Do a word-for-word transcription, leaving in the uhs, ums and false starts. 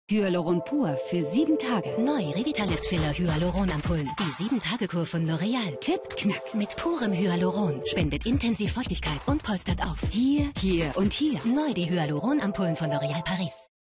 Hyaluron pur für sieben Tage. Neu Revitalift Filler Hyaluron-Ampullen. Die sieben Tage Kur von L'Oreal. Tipp, knack. Mit purem Hyaluron. Spendet intensiv Feuchtigkeit und polstert auf. Hier, hier und hier. Neu die Hyaluron-Ampullen von L'Oreal Paris.